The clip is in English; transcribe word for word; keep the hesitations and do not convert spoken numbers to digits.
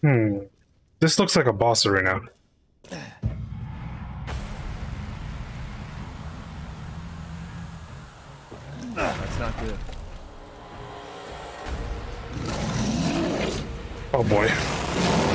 Hmm. This looks like a boss arena. That's not good. Oh boy.